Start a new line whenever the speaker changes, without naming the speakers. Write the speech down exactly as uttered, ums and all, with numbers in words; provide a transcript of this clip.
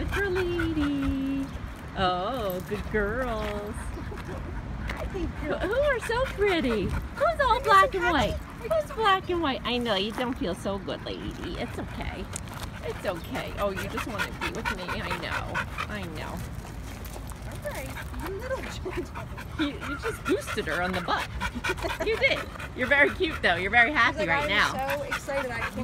Good for lady. Oh, good girls. Who who are so pretty? Who's all black and white? Who's black and white? I know, you don't feel so good, lady. It's okay. It's okay. Oh, you just want to be with me? I know. I know.
All right. You little George.
You, you just boosted her on the butt. You did. You're very cute, though. You're very happy
Like,
right
I'm
now.
so excited I can't